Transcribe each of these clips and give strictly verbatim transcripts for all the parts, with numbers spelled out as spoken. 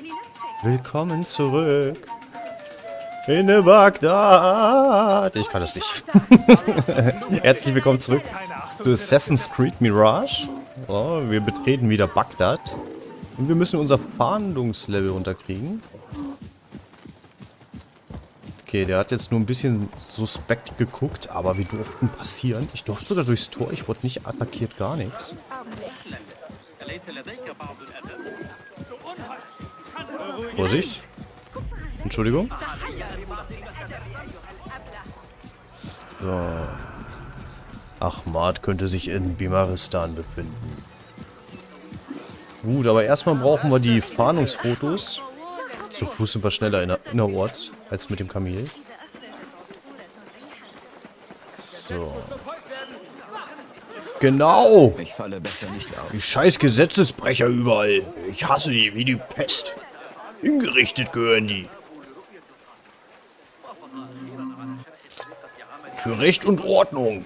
Willkommen zurück in Bagdad. Ich kann das nicht. Herzlich willkommen zurück zu Assassin's Creed Mirage. So, wir betreten wieder Bagdad. Und wir müssen unser Fahndungslevel runterkriegen. Okay, der hat jetzt nur ein bisschen suspekt geguckt, aber wie durften passieren? Ich durfte sogar durchs Tor, ich wurde nicht attackiert, gar nichts. Vorsicht. Entschuldigung. So. Ahmad könnte sich in Bimaristan befinden. Gut, aber erstmal brauchen wir die Fahndungsfotos. Zu Fuß sind wir schneller in innerorts als mit dem Kamel. So. Genau! Ich falle besser nicht auf. Die scheiß Gesetzesbrecher überall. Ich hasse die wie die Pest. Hingerichtet gehören die. Für Recht und Ordnung.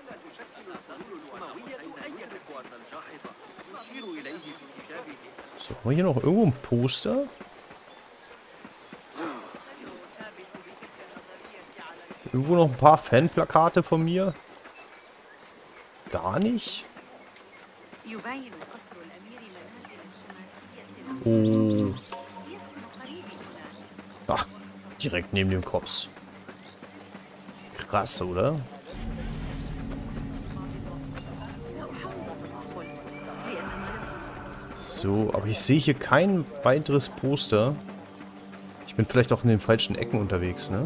So, haben wir hier noch irgendwo ein Poster? Irgendwo noch ein paar Fanplakate von mir? Gar nicht? Oh. Ach, direkt neben dem Kops. Krass, oder? So, aber ich sehe hier kein weiteres Poster. Ich bin vielleicht auch in den falschen Ecken unterwegs, ne?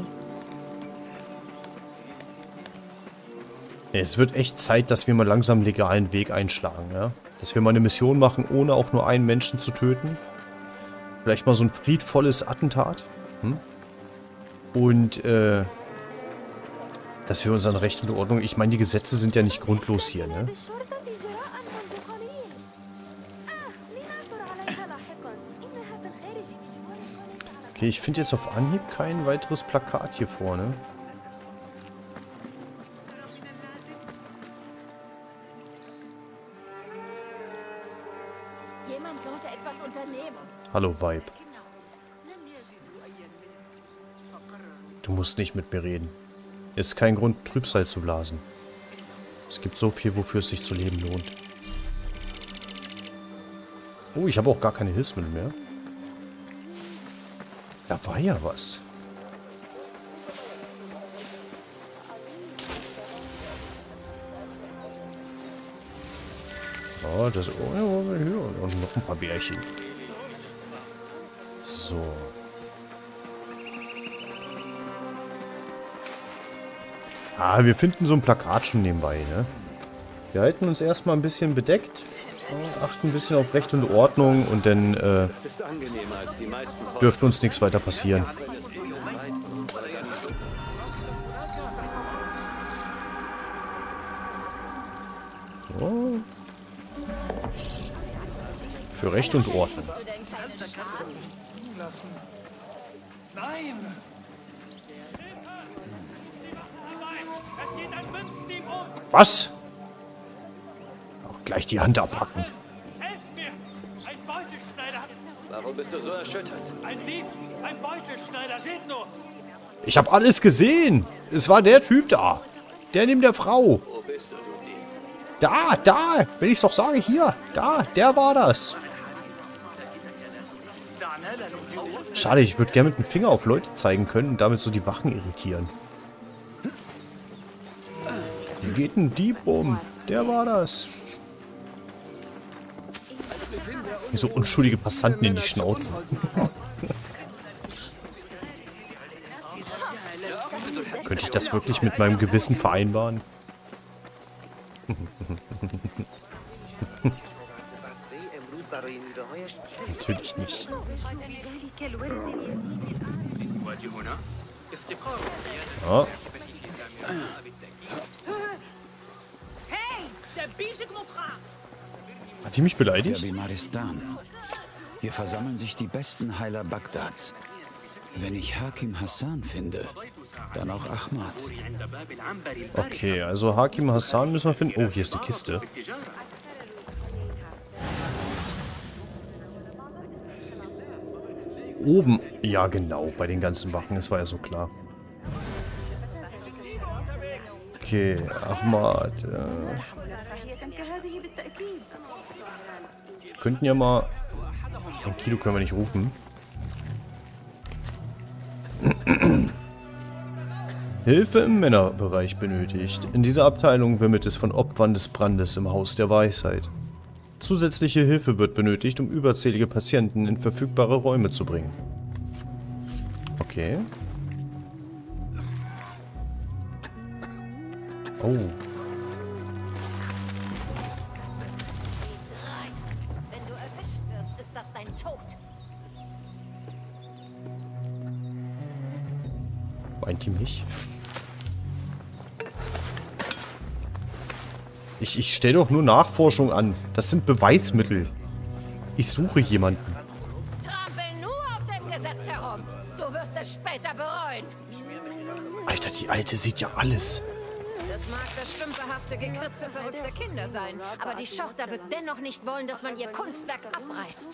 Es wird echt Zeit, dass wir mal langsam einen legalen Weg einschlagen, ja? Dass wir mal eine Mission machen, ohne auch nur einen Menschen zu töten. Vielleicht mal so ein friedvolles Attentat. Hm? Und, äh... dass wir unseren Recht und Ordnung... Ich meine, die Gesetze sind ja nicht grundlos hier, ne? Okay, ich finde jetzt auf Anhieb kein weiteres Plakat hier vorne. Jemand sollte etwas unternehmen. Hallo, Vibe. Du musst nicht mit mir reden. Ist kein Grund, Trübsal zu blasen. Es gibt so viel, wofür es sich zu leben lohnt. Oh, ich habe auch gar keine Hilfsmittel mehr. Da war ja was. Oh, das... Oh, und noch ein paar Bärchen. So. Ah, wir finden so ein Plakat schon nebenbei, ne? Wir halten uns erstmal ein bisschen bedeckt. Achten ein bisschen auf Recht und Ordnung und dann äh, dürfte uns nichts weiter passieren. So. Für Recht und Ordnung. Was? Auch gleich die Hand abhacken. Helft mir! Ein Beutelschneider hat... Warum bist du so erschüttert? Ein Dieb! Ein Beutelschneider! Seht nur! Ich habe alles gesehen. Es war der Typ da. Der neben der Frau. Wo bist du, du Dieb? Da, da. Wenn ich es doch sage, hier. Da, der war das. Schade, ich würde gerne mit dem Finger auf Leute zeigen können und damit so die Wachen irritieren. Hier geht ein Dieb rum. Der war das. Wie so unschuldige Passanten in die Schnauze. Könnte ich das wirklich mit meinem Gewissen vereinbaren? Natürlich nicht. Ja. Hat die mich beleidigt? Der Bimaristan. Hier versammeln sich die besten Heiler Bagdads. Wenn ich Hakim Hassan finde, dann auch Ahmad. Okay, also Hakim Hassan müssen wir finden. Oh, hier ist die Kiste. oben... Ja, genau, bei den ganzen Wachen. Das war ja so klar. Okay, Ahmad. Äh, könnten ja mal... Ein Kilo können wir nicht rufen. Hilfe im Männerbereich benötigt. In dieser Abteilung wimmelt es von Opfern des Brandes im Haus der Weisheit. Zusätzliche Hilfe wird benötigt, um überzählige Patienten in verfügbare Räume zu bringen. Okay. Oh. Wenn du erwischt wirst, ist das dein Tod. Meint die mich? Ich, ich stelle doch nur Nachforschung an. Das sind Beweismittel. Ich suche jemanden. Trampel nur auf dem Gesetz herum. Du wirst es später bereuen. Alter, die Alte sieht ja alles. Das mag das stümperhafte Gekritzel verrückter Kinder sein, aber die Schorta wird dennoch nicht wollen, dass man ihr Kunstwerk abreißt.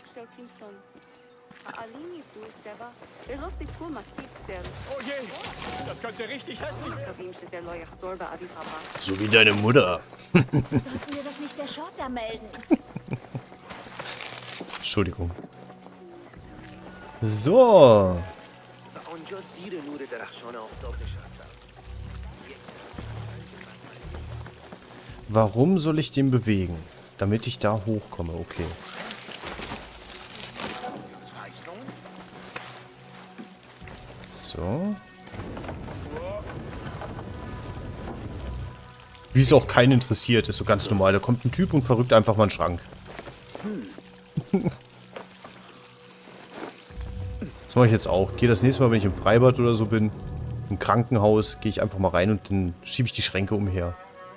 Oh je, das könnte richtig hässlich werden. So wie deine Mutter. Sollten wir das nicht der Schorta melden? Entschuldigung. So. Warum soll ich den bewegen? Damit ich da hochkomme, okay. So. Wie es auch keinen interessiert, ist so ganz normal. Da kommt ein Typ und verrückt einfach mal einen Schrank. Das mache ich jetzt auch. Gehe das nächste Mal, wenn ich im Freibad oder so bin, im Krankenhaus, gehe ich einfach mal rein und dann schiebe ich die Schränke umher.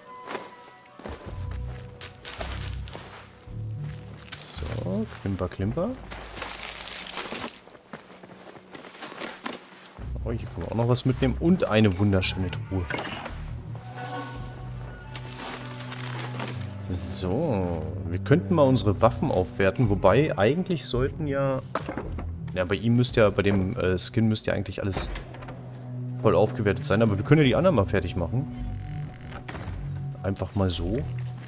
So, klimper, klimper. Oh, hier können wir auch noch was mitnehmen. Und eine wunderschöne Truhe. So, wir könnten mal unsere Waffen aufwerten. Wobei, eigentlich sollten ja... Ja, bei ihm müsste ja, bei dem äh, Skin müsste ja eigentlich alles voll aufgewertet sein. Aber wir können ja die anderen mal fertig machen. Einfach mal so.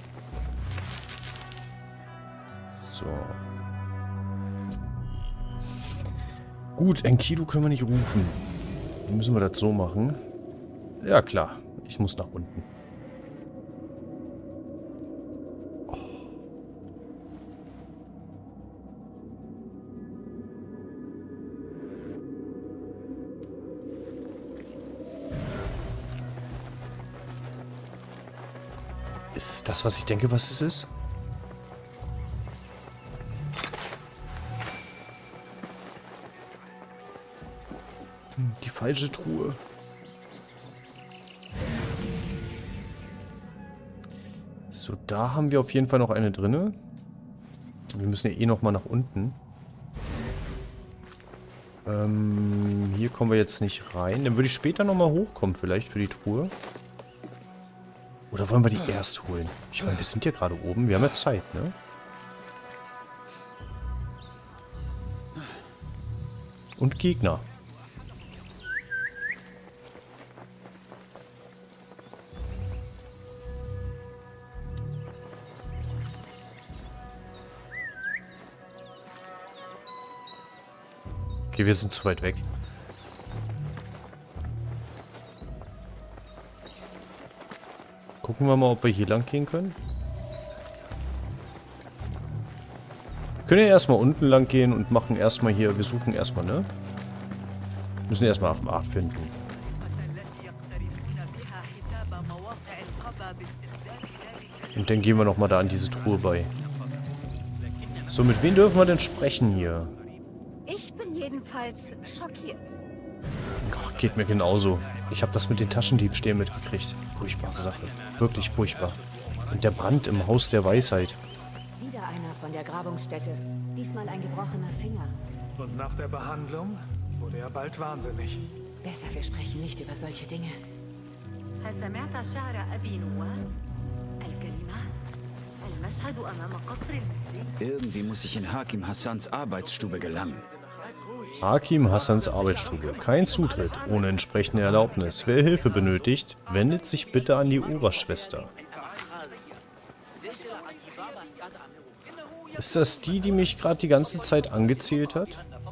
So. Gut, Enkidu können wir nicht rufen. Dann müssen wir das so machen. Ja, klar. Ich muss nach unten. Oh. Ist es das, was ich denke, was es ist? Die falsche Truhe. So, da haben wir auf jeden Fall noch eine drinne. Wir müssen ja eh noch mal nach unten. Ähm, hier kommen wir jetzt nicht rein. Dann würde ich später noch mal hochkommen vielleicht für die Truhe. Oder wollen wir die erst holen? Ich meine, wir sind ja gerade oben. Wir haben ja Zeit, ne? Und Gegner. Okay, wir sind zu weit weg. Gucken wir mal, ob wir hier lang gehen können. Wir können ja erstmal unten lang gehen und machen erstmal hier, wir suchen erstmal, ne? Müssen erstmal Ahmad finden. Und dann gehen wir nochmal da an diese Truhe bei. So, mit wem dürfen wir denn sprechen hier? Ich bin jedenfalls schockiert. Ach, geht mir genauso. Ich habe das mit den Taschendiebstählen mitgekriegt. Furchtbare Sache. Wirklich furchtbar. Und der Brand im Haus der Weisheit. Wieder einer von der Grabungsstätte. Diesmal ein gebrochener Finger. Und nach der Behandlung wurde er bald wahnsinnig. Besser, wir sprechen nicht über solche Dinge. هل سمعت شعر أبي نواس؟ الكلمات المشهد أمام قصر المهدي. Irgendwie muss ich in Hakim Hassans Arbeitsstube gelangen. Hakim Hassans Arbeitsstube. Kein Zutritt ohne entsprechende Erlaubnis. Wer Hilfe benötigt, wendet sich bitte an die Oberschwester. Ist das die, die mich gerade die ganze Zeit angezählt hat?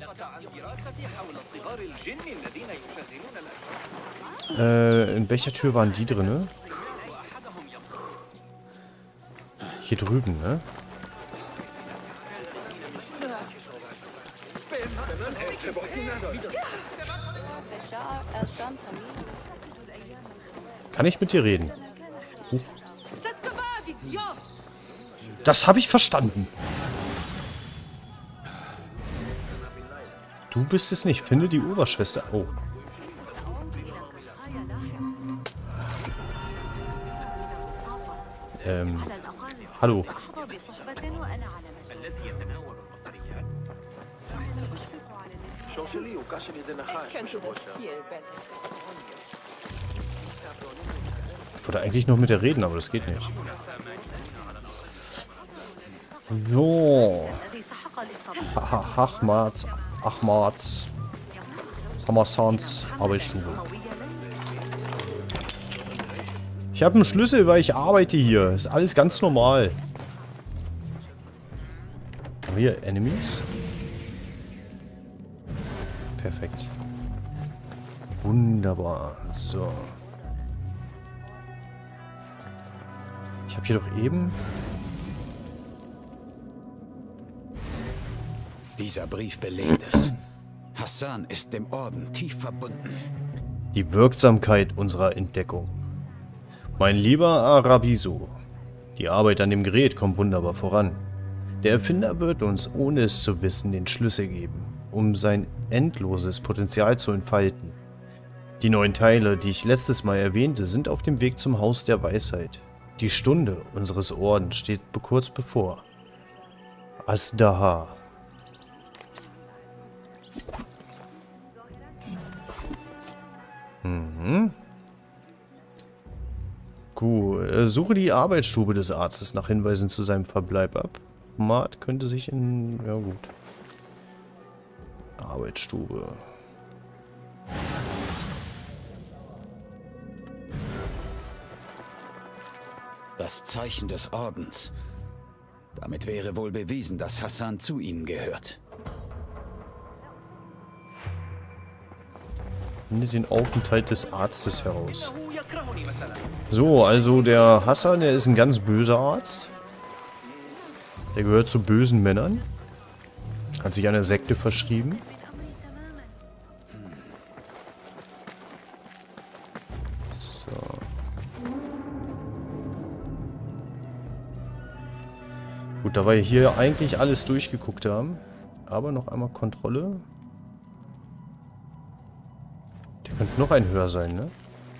Äh, in welcher Tür waren die drin? Hier drüben, ne? Kann ich mit dir reden? Huch. Das habe ich verstanden. Du bist es nicht. Finde die Oberschwester. Oh. Ähm. Hallo. Ich wollte eigentlich noch mit der reden, aber das geht nicht. So. Ahmads, Ahmads, Hamasans Arbeitsstube. Ich habe einen Schlüssel, weil ich arbeite hier. Ist alles ganz normal. Haben wir hier Enemies? Perfekt. Wunderbar. So. Ich habe hier doch eben... Dieser Brief belegt es. Hassan ist dem Orden tief verbunden. Die Wirksamkeit unserer Entdeckung. Mein lieber Arabiso, die Arbeit an dem Gerät kommt wunderbar voran. Der Erfinder wird uns, ohne es zu wissen, den Schlüssel geben, um sein endloses Potenzial zu entfalten. Die neun Teile, die ich letztes Mal erwähnte, sind auf dem Weg zum Haus der Weisheit. Die Stunde unseres Ordens steht kurz bevor. Azdaha. Mhm. Gut. Äh, suche die Arbeitsstube des Arztes nach Hinweisen zu seinem Verbleib ab. Ahmad könnte sich in... Ja gut. Arbeitsstube. Das Zeichen des Ordens. Damit wäre wohl bewiesen, dass Hassan zu ihnen gehört. Finde den Aufenthalt des Arztes heraus. So, also der Hassan, der ist ein ganz böser Arzt. Der gehört zu bösen Männern. Hat sich einer Sekte verschrieben. So. Gut, da wir hier eigentlich alles durchgeguckt haben. Aber noch einmal Kontrolle. Der könnte noch ein höher sein, ne?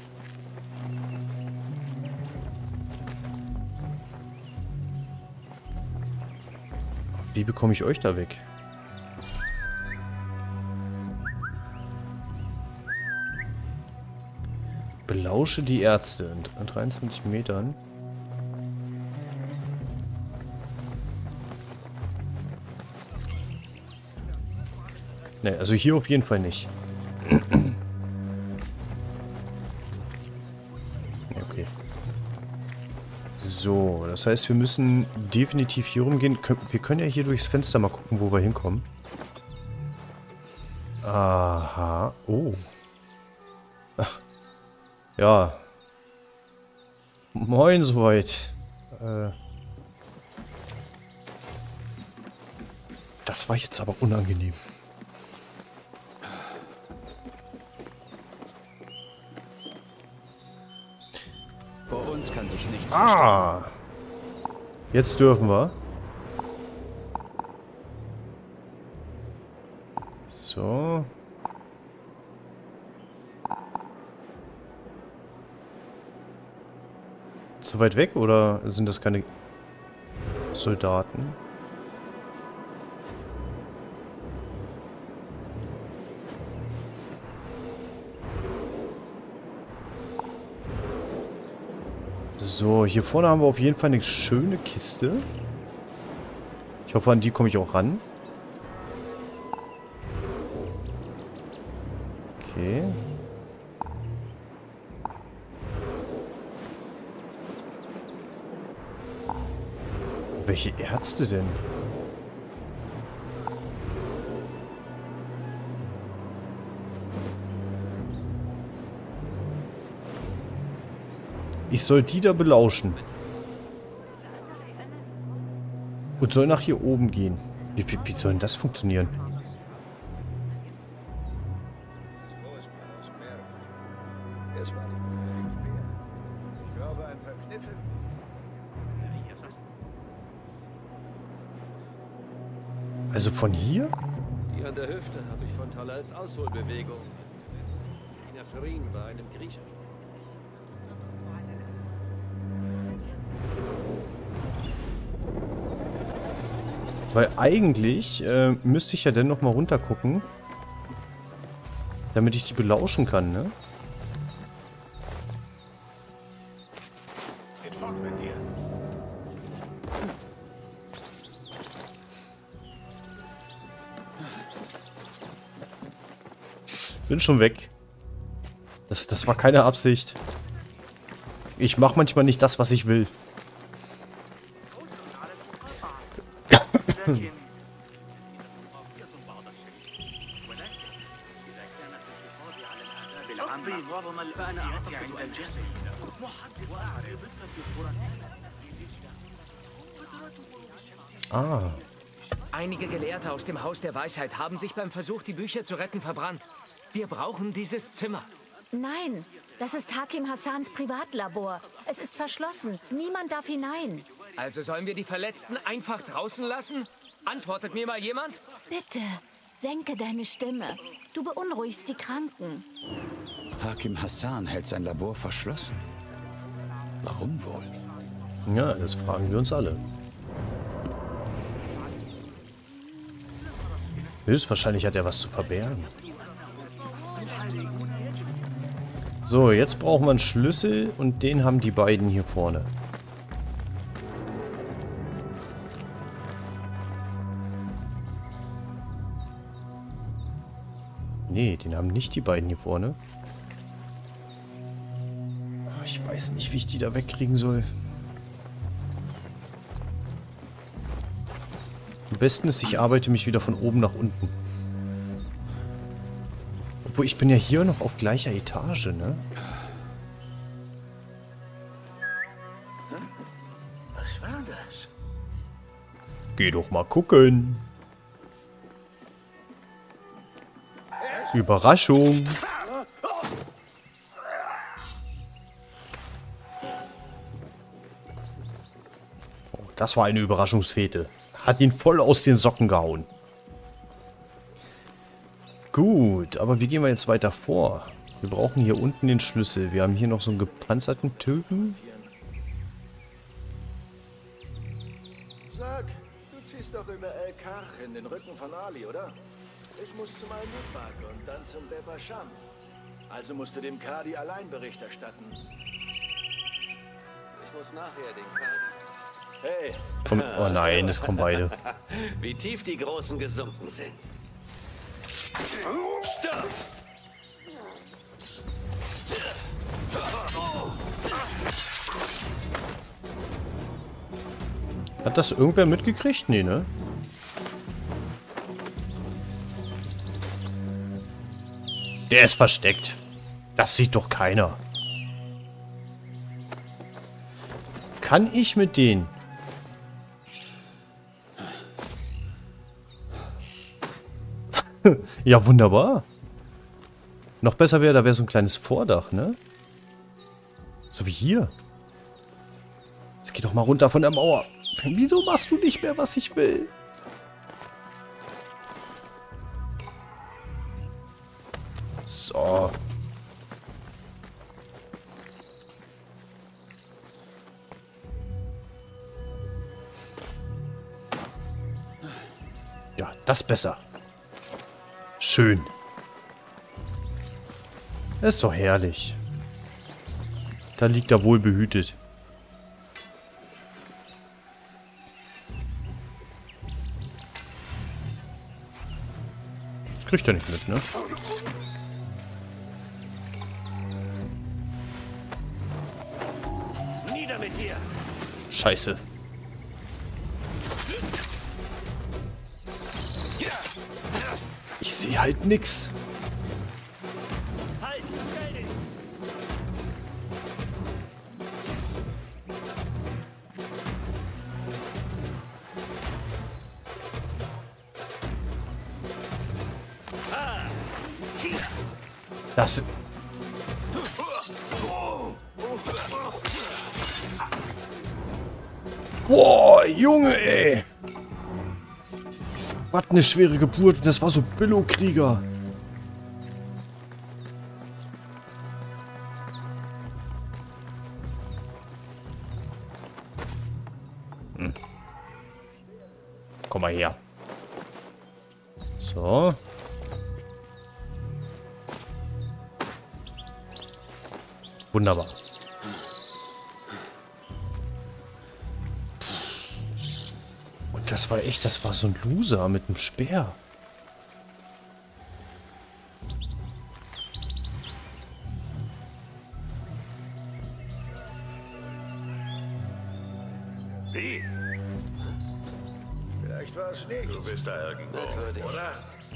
Wie bekomme ich euch da weg? Belausche die Ärzte in dreiundzwanzig Metern. Ne, also hier auf jeden Fall nicht. Okay. So, das heißt, wir müssen definitiv hier rumgehen. Wir können ja hier durchs Fenster mal gucken, wo wir hinkommen. Aha. Oh. Ach. Ja. Moin soweit. Äh. Das war jetzt aber unangenehm. Vor uns kann sich nichts Ah. Jetzt dürfen wir. So. Zu weit weg oder sind das keine Soldaten? So, hier vorne haben wir auf jeden Fall eine schöne Kiste. Ich hoffe, an die komme ich auch ran. Okay. Welche Ärzte denn? Ich soll die da belauschen. Und soll nach hier oben gehen. Wie, wie, wie soll denn das funktionieren? Also von hier? Die an der Hüfte habe ich von Talals Ausholbewegung. Nasrin bei einem Griechen. Weil eigentlich äh, müsste ich ja dann nochmal runter gucken. Damit ich die belauschen kann, ne? Bin schon weg. Das, das war keine Absicht. Ich mache manchmal nicht das, was ich will. Ah. Einige Gelehrte aus dem Haus der Weisheit haben sich beim Versuch, die Bücher zu retten, verbrannt. Wir brauchen dieses Zimmer. Nein, das ist Hakim Hassans Privatlabor. Es ist verschlossen. Niemand darf hinein. Also sollen wir die Verletzten einfach draußen lassen? Antwortet mir mal jemand? Bitte, senke deine Stimme. Du beunruhigst die Kranken. Hakim Hassan hält sein Labor verschlossen. Warum wohl? Ja, das fragen wir uns alle. Höchstwahrscheinlich hat er was zu verbergen. So, jetzt brauchen wir einen Schlüssel und den haben die beiden hier vorne. Nee, den haben nicht die beiden hier vorne. Ich weiß nicht, wie ich die da wegkriegen soll. Am besten ist, ich arbeite mich wieder von oben nach unten. Obwohl, ich bin ja hier noch auf gleicher Etage, ne? Was war das? Geh doch mal gucken. Überraschung. Oh, das war eine Überraschungsfete. Hat ihn voll aus den Socken gehauen. Gut, aber wie gehen wir jetzt weiter vor? Wir brauchen hier unten den Schlüssel. Wir haben hier noch so einen gepanzerten Typen. Sag, du ziehst doch über El Kach in den Rücken von Ali, oder? Ich muss zum Al-Mutbak und dann zum Beba Sham. Also musst du dem Kadi allein Bericht erstatten. Ich muss nachher den Kadi... Hey! Komm, oh nein, es kommen beide. Wie tief die Großen gesunken sind. Stopp! Hat das irgendwer mitgekriegt? Nee, ne? Der ist versteckt. Das sieht doch keiner. Kann ich mit denen? Ja, wunderbar. Noch besser wäre, da wäre so ein kleines Vordach, ne? So wie hier. Jetzt geh doch mal runter von der Mauer. Wieso machst du nicht mehr, was ich will? So. Ja, das besser. Schön. Ist doch herrlich. Da liegt er wohl behütet. Das kriegt er nicht mit, ne? Scheiße. Ich sehe halt nix. Das... Boah, Junge, ey. Was eine schwere Geburt. Das war so Billo-Krieger. Hm. Komm mal her. So. Wunderbar. Und das war echt, das war so ein Loser mit einem Speer. Wie? Vielleicht war es nicht. Du bist da irgendwo, oder?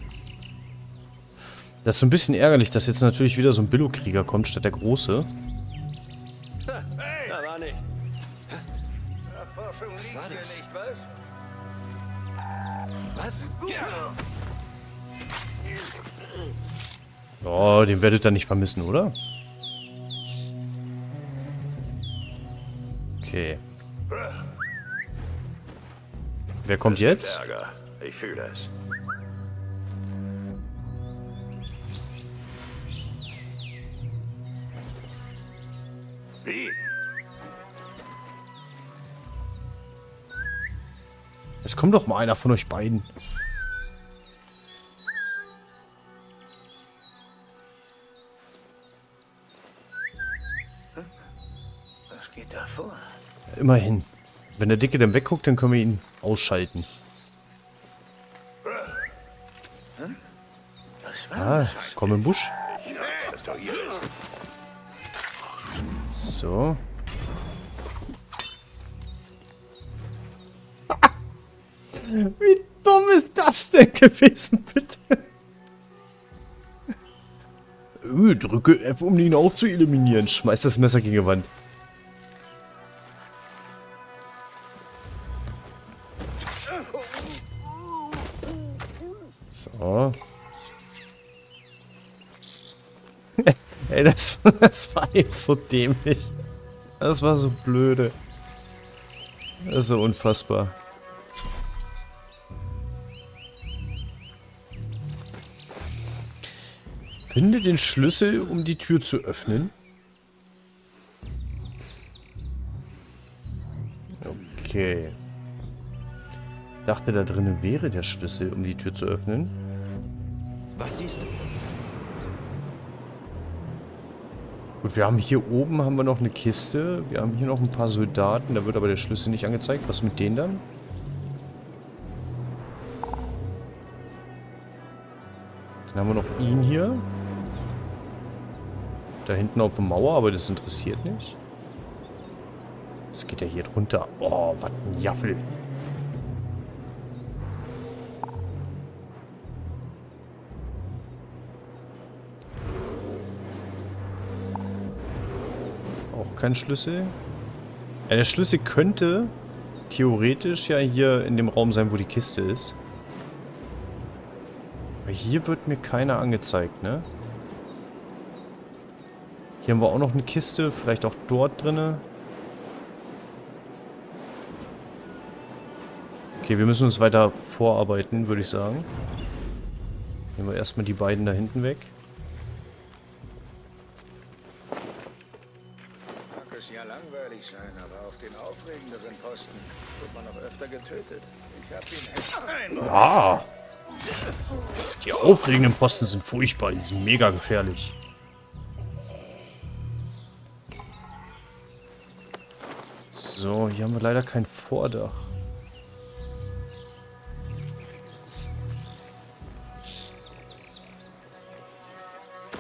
Das ist so ein bisschen ärgerlich, dass jetzt natürlich wieder so ein Billo-Krieger kommt, statt der Große. Hey! Da war nicht. Erforschung liegt hier nicht, was? Was? Oh, den werdet ihr nicht vermissen, oder? Okay. Wer kommt jetzt? Ärger. Ich fühle es. Wie? Jetzt kommt doch mal einer von euch beiden. Was geht da vor? Immerhin. Wenn der Dicke dann wegguckt, dann können wir ihn ausschalten. Was war Ah, das? komm im Busch. Ich weiß, dass du hier bist. So. Wie dumm ist das denn gewesen, bitte? Öh, drücke F, um ihn auch zu eliminieren. Schmeiß das Messer gegen die Wand. So. Ey, das, das war eben so dämlich. Das war so blöde. Das ist so unfassbar. Finde den Schlüssel, um die Tür zu öffnen. Okay. Ich dachte, da drinnen wäre der Schlüssel, um die Tür zu öffnen. Was siehst du? Gut, wir haben hier oben haben wir noch eine Kiste. Wir haben hier noch ein paar Soldaten. Da wird aber der Schlüssel nicht angezeigt. Was mit denen dann? Dann haben wir noch ihn hier. Da hinten auf der Mauer, aber das interessiert nicht. Das geht ja hier drunter. Oh, was ein Jaffel. Auch kein Schlüssel. Ja, der Schlüssel könnte theoretisch ja hier in dem Raum sein, wo die Kiste ist. Aber hier wird mir keiner angezeigt, ne? Hier haben wir auch noch eine Kiste, vielleicht auch dort drinne. Okay, wir müssen uns weiter vorarbeiten, würde ich sagen. Nehmen wir erstmal die beiden da hinten weg. Mag es ja langweilig sein, aber auf den aufregenderen Posten wird man noch öfter getötet. Ich hab ihn... Ah! Die aufregenden Posten sind furchtbar, die sind mega gefährlich. So, hier haben wir leider kein Vordach.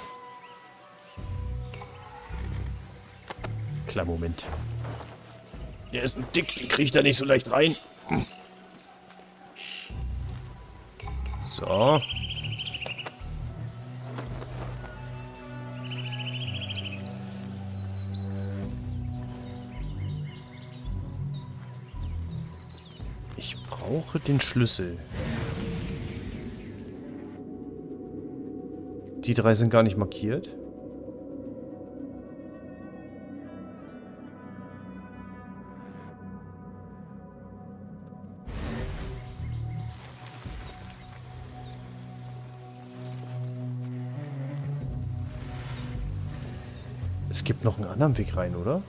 Klar, Moment. Der ist dick, den kriegt er nicht so leicht rein. So. Ich brauche den Schlüssel. Die drei sind gar nicht markiert. Es gibt noch einen anderen Weg rein, oder?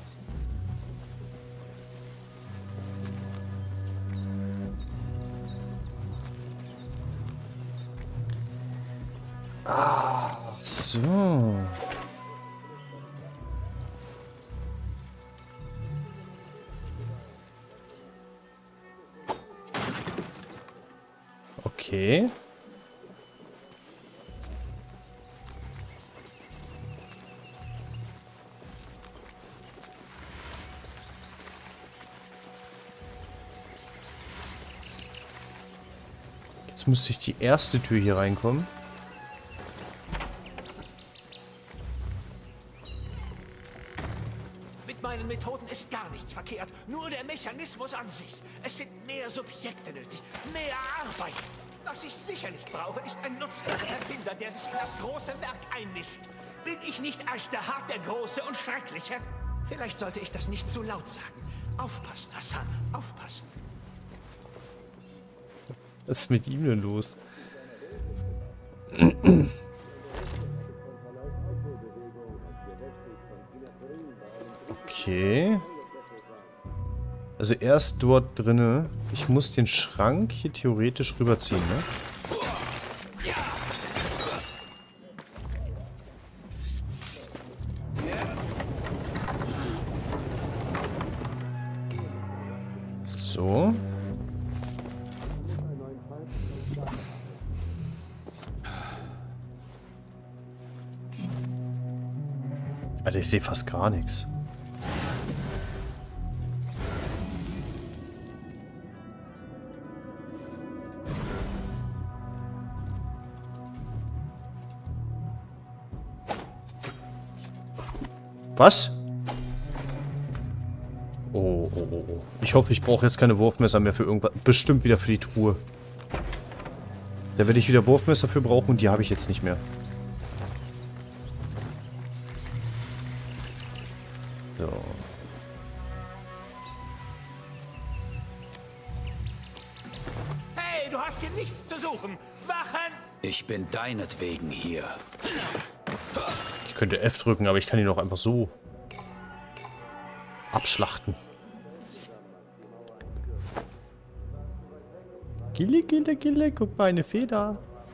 Ah, so. Okay. Jetzt müsste ich die erste Tür hier reinkommen. Mit meinen Methoden ist gar nichts verkehrt. Nur der Mechanismus an sich. Es sind mehr Subjekte nötig. Mehr Arbeit. Was ich sicher nicht brauche, ist ein nutzloser Erfinder, der sich in das große Werk einmischt. Bin ich nicht Ashtahat der Große und Schreckliche? Vielleicht sollte ich das nicht zu laut sagen. Aufpassen, Hassan. Aufpassen. Was ist mit ihm denn los? Okay. Also erst dort drinne. Ich muss den Schrank hier theoretisch rüberziehen, ne? So. Alter, ich sehe fast gar nichts. Was? Oh, oh, oh, oh. Ich hoffe, ich brauche jetzt keine Wurfmesser mehr für irgendwas. Bestimmt wieder für die Truhe. Da werde ich wieder Wurfmesser für brauchen und die habe ich jetzt nicht mehr. So. Hey, du hast hier nichts zu suchen. Wachen! Ich bin deinetwegen hier. Ich könnte F drücken, aber ich kann ihn auch einfach so abschlachten. Gille, gille, gille, guck mal, eine Feder.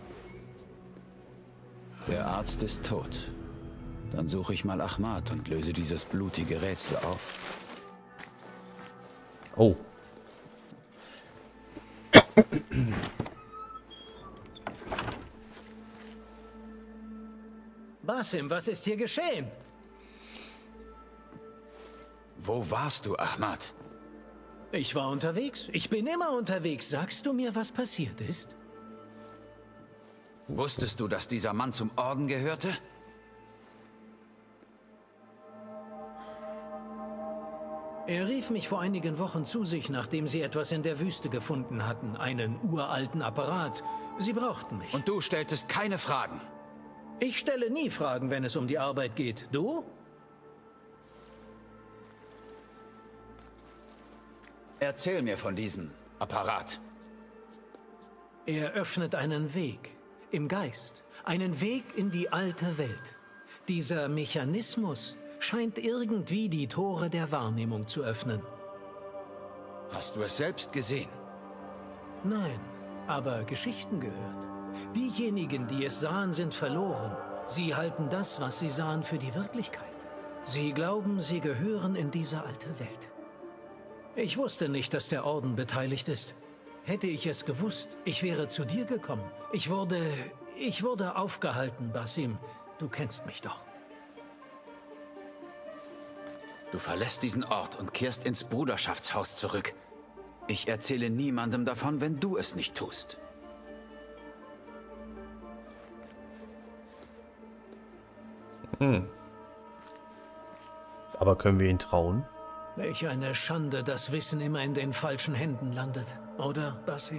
Der Arzt ist tot. Dann suche ich mal Ahmad und löse dieses blutige Rätsel auf. Oh. Basim, was ist hier geschehen? Wo warst du, Ahmad? Ich war unterwegs. Ich bin immer unterwegs. Sagst du mir, was passiert ist? Wusstest du, dass dieser Mann zum Orden gehörte? Er rief mich vor einigen Wochen zu sich, nachdem sie etwas in der Wüste gefunden hatten. Einen uralten Apparat. Sie brauchten mich. Und du stelltest keine Fragen? Ich stelle nie Fragen, wenn es um die Arbeit geht. Du? Erzähl mir von diesem Apparat. Er öffnet einen Weg. Im Geist. Einen Weg in die alte Welt. Dieser Mechanismus scheint irgendwie die Tore der Wahrnehmung zu öffnen. Hast du es selbst gesehen? Nein, aber Geschichten gehört. Diejenigen, die es sahen, sind verloren. Sie halten das, was sie sahen, für die Wirklichkeit. Sie glauben, sie gehören in diese alte Welt. Ich wusste nicht, dass der Orden beteiligt ist. Hätte ich es gewusst, ich wäre zu dir gekommen. Ich wurde... ich wurde aufgehalten, Basim. Du kennst mich doch. Du verlässt diesen Ort und kehrst ins Bruderschaftshaus zurück. Ich erzähle niemandem davon, wenn du es nicht tust. Hm. Aber können wir ihn trauen? Welch eine Schande, dass Wissen immer in den falschen Händen landet. Oder, Basim?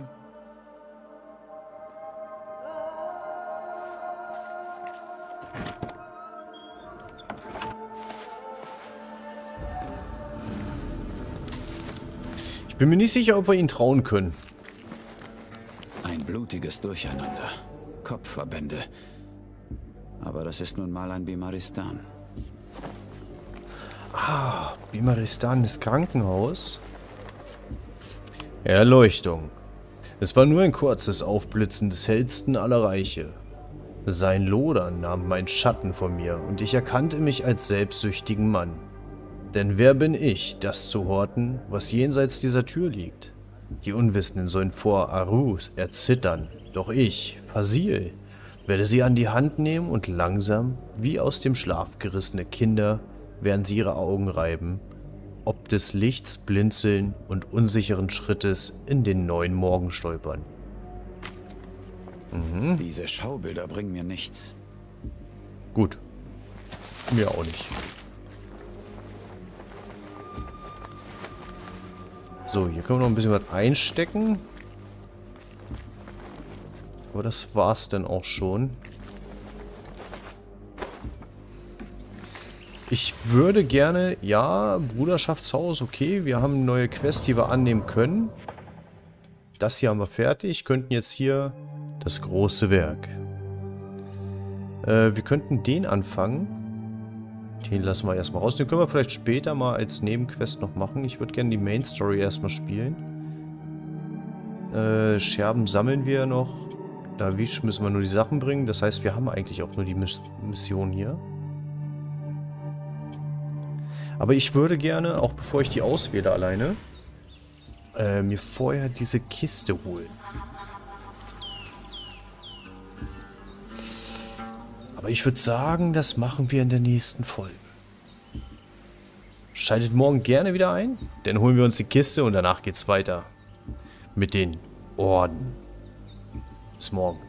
Ich bin mir nicht sicher, ob wir ihn trauen können. Ein blutiges Durcheinander. Kopfverbände. Aber das ist nun mal ein Bimaristan. Ah, Bimaristan, das Krankenhaus. Erleuchtung. Es war nur ein kurzes Aufblitzen des hellsten aller Reiche. Sein Lodern nahm mein Schatten von mir und ich erkannte mich als selbstsüchtigen Mann. Denn wer bin ich, das zu horten, was jenseits dieser Tür liegt? Die Unwissenden sollen vor Arus erzittern, doch ich, Fasil, werde sie an die Hand nehmen und langsam, wie aus dem Schlaf gerissene Kinder, während sie ihre Augen reiben, ob des Lichts blinzeln und unsicheren Schrittes in den neuen Morgen stolpern. Mhm. Diese Schaubilder bringen mir nichts. Gut. Mir auch nicht. So, hier können wir noch ein bisschen was einstecken. Aber das war's dann auch schon. Ich würde gerne, ja, Bruderschaftshaus, okay, wir haben eine neue Quest, die wir annehmen können. Das hier haben wir fertig, könnten jetzt hier das große Werk. Äh, wir könnten den anfangen. Den lassen wir erstmal raus. Den können wir vielleicht später mal als Nebenquest noch machen. Ich würde gerne die Main Story erstmal spielen. Äh, Scherben sammeln wir noch. Da Wisch müssen wir nur die Sachen bringen. Das heißt, wir haben eigentlich auch nur die Miss Mission hier. Aber ich würde gerne, auch bevor ich die auswähle alleine, äh, mir vorher diese Kiste holen. Aber ich würde sagen, das machen wir in der nächsten Folge. Schaltet morgen gerne wieder ein, dann holen wir uns die Kiste und danach geht's weiter mit den Orden. Bis morgen.